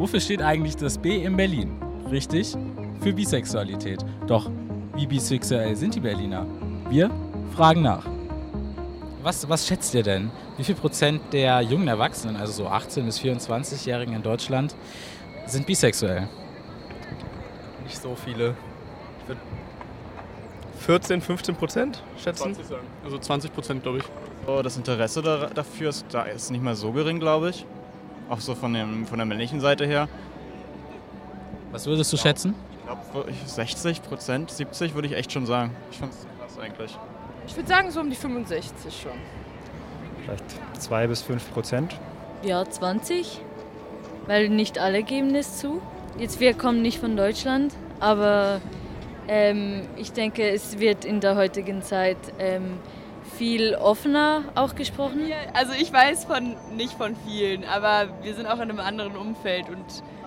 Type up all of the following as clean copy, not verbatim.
Wofür steht eigentlich das B in Berlin? Richtig? Für Bisexualität. Doch, wie bisexuell sind die Berliner? Wir fragen nach. Was schätzt ihr denn? Wie viel Prozent der jungen Erwachsenen, also so 18- bis 24-Jährigen in Deutschland, sind bisexuell? Nicht so viele. Ich würde 14-15% schätzen. 20 sagen. Also 20%, glaube ich. So, das Interesse dafür ist nicht mal so gering, glaube ich. Auch so von der männlichen Seite her. Was würdest du schätzen? Ich glaube 60%, 70% würde ich echt schon sagen. Ich fand es krass eigentlich. Ich würde sagen so um die 65 schon. Vielleicht 2-5%. Ja, 20, weil nicht alle geben es zu. Jetzt, wir kommen nicht von Deutschland, aber ich denke, es wird in der heutigen Zeit viel offener auch gesprochen. Also ich weiß nicht von vielen, aber wir sind auch in einem anderen Umfeld und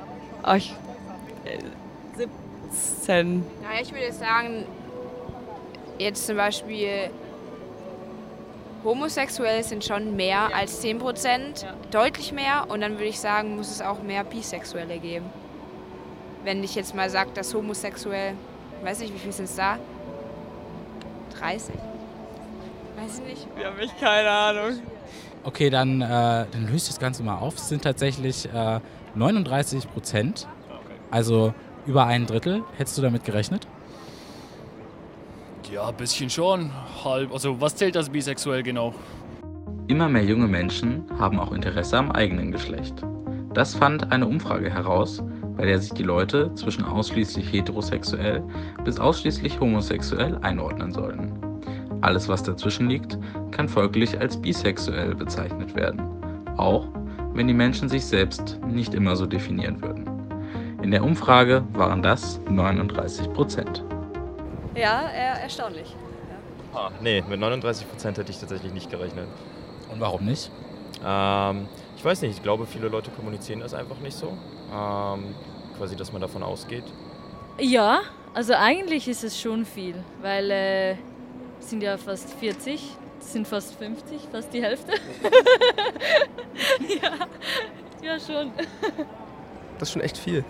17. Naja, ich würde jetzt sagen, jetzt zum Beispiel Homosexuelle sind schon mehr als 10%, deutlich mehr. Und dann würde ich sagen, muss es auch mehr Bisexuelle geben. Wenn ich jetzt mal sage, dass homosexuell, weiß nicht, wie viel sind es da? 30? Weiß ich nicht. Wir haben echt keine Ahnung. Okay, dann löse ich das Ganze mal auf. Es sind tatsächlich 39%, also über ein Drittel. Hättest du damit gerechnet? Ja, ein bisschen schon. Halb. Also was zählt als bisexuell genau? Immer mehr junge Menschen haben auch Interesse am eigenen Geschlecht. Das fand eine Umfrage heraus, bei der sich die Leute zwischen ausschließlich heterosexuell bis ausschließlich homosexuell einordnen sollen. Alles, was dazwischen liegt, kann folglich als bisexuell bezeichnet werden, auch wenn die Menschen sich selbst nicht immer so definieren würden. In der Umfrage waren das 39%. Ja, erstaunlich. Nee, mit 39% hätte ich tatsächlich nicht gerechnet. Und warum nicht? Ich weiß nicht, ich glaube, viele Leute kommunizieren das einfach nicht so. Quasi, dass man davon ausgeht. Ja, also eigentlich ist es schon viel, weil es sind ja fast 40, es sind fast 50, fast die Hälfte. ja, schon. Das ist schon echt viel.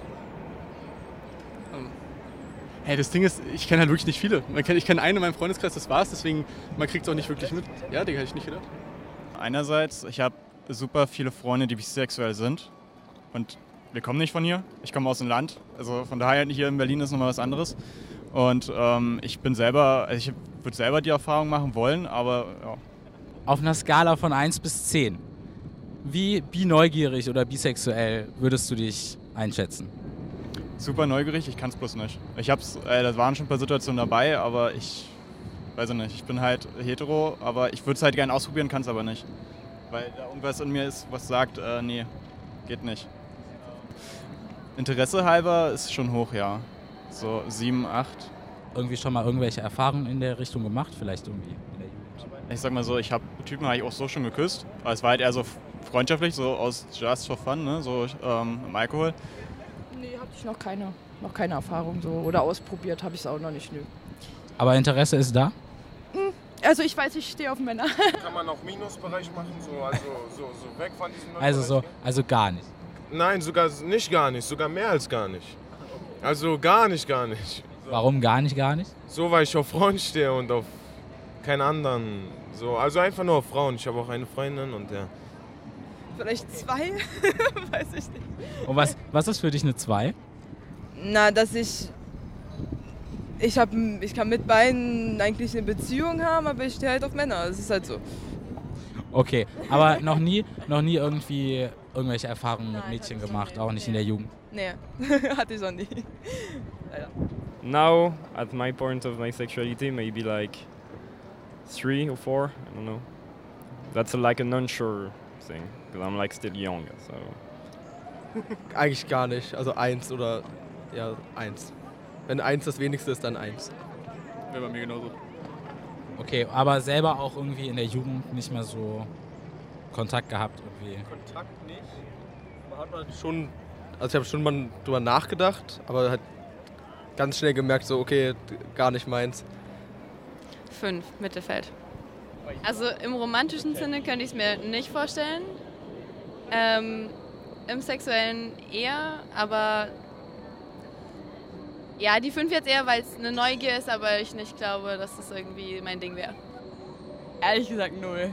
Hey, das Ding ist, ich kenne halt wirklich nicht viele. Ich kenne einen in meinem Freundeskreis, das war's, deswegen man kriegt es auch nicht wirklich mit. Ja, Digga, hätte ich nicht gedacht. Einerseits, ich habe super viele Freunde, die bisexuell sind. Und wir kommen nicht von hier. Ich komme aus dem Land. Also von daher hier in Berlin ist nochmal was anderes. Und ich würde selber die Erfahrung machen wollen, aber ja. Auf einer Skala von 1 bis 10, wie neugierig oder bisexuell würdest du dich einschätzen? Super neugierig, ich kann es bloß nicht. Da waren schon ein paar Situationen dabei, aber ich weiß nicht. Ich bin halt hetero, aber ich würde es halt gerne ausprobieren, kann es aber nicht. Weil da irgendwas in mir ist, was sagt, nee, geht nicht. Interesse halber ist schon hoch, ja. So 7, 8. Irgendwie schon mal irgendwelche Erfahrungen in der Richtung gemacht, vielleicht irgendwie in der Jugend? Ich sag mal so, ich habe Typen eigentlich auch so schon geküsst. Aber es war halt eher so freundschaftlich, so aus Just for Fun, ne? So im Alkohol. Nee, hatte ich noch keine Erfahrung so oder ausprobiert habe ich es auch noch nicht, nö. Aber Interesse ist da? Also ich weiß, ich stehe auf Männer. Kann man auch Minusbereich machen, so weg von diesem Also gar nicht? Nein, sogar nicht gar nicht, sogar mehr als gar nicht. Also gar nicht. So. Warum gar nicht? So, weil ich auf Frauen stehe und auf keinen anderen. So, also einfach nur auf Frauen. Ich habe auch eine Freundin und ja. Vielleicht 2? Weiß ich nicht. Und was ist für dich eine 2? Na, dass ich kann mit beiden eigentlich eine Beziehung haben, aber ich stehe halt auf Männer. Das ist halt so. Okay, aber noch nie irgendwie irgendwelche Erfahrungen mit Mädchen gemacht, auch nicht in der Jugend? Nee, hatte ich auch nie. Leider. Now, at my point of my sexuality, maybe like 3 or 4, I don't know. That's like an unsure thing, because I'm like still young, so. Eigentlich gar nicht, also 1 oder, ja, 1. Wenn 1 das wenigste ist, dann 1. Wäre bei mir genauso. Okay, aber selber auch irgendwie in der Jugend nicht mehr so Kontakt gehabt irgendwie? Kontakt nicht. Man hat man schon, also ich habe schon mal drüber nachgedacht, aber halt ganz schnell gemerkt, so okay, gar nicht meins. 5, Mittelfeld. Also im romantischen Sinne könnte ich es mir nicht vorstellen. im Sexuellen eher, aber ja, die 5 jetzt eher, weil es eine Neugier ist, aber ich nicht glaube, dass das irgendwie mein Ding wäre. Ehrlich gesagt 0.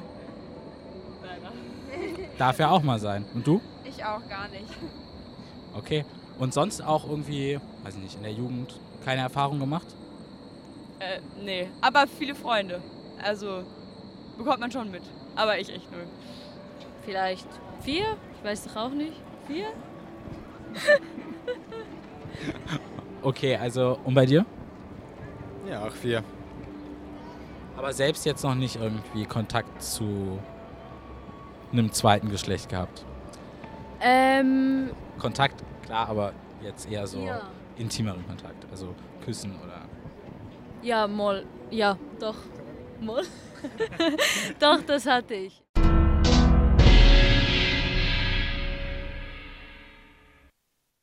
Darf ja auch mal sein. Und du? Ich auch gar nicht. Okay. Und sonst auch irgendwie, weiß ich nicht, in der Jugend keine Erfahrung gemacht? Nee, aber viele Freunde. Also bekommt man schon mit. Aber ich echt 0. Vielleicht 4? Ich weiß doch auch nicht. 4? Okay, also, und bei dir? Ja, auch 4. Aber selbst jetzt noch nicht irgendwie Kontakt zu einem zweiten Geschlecht gehabt? Kontakt, klar, aber jetzt eher so intimeren Kontakt, also küssen oder... Ja, mal. Ja, doch. Mal. Doch, das hatte ich.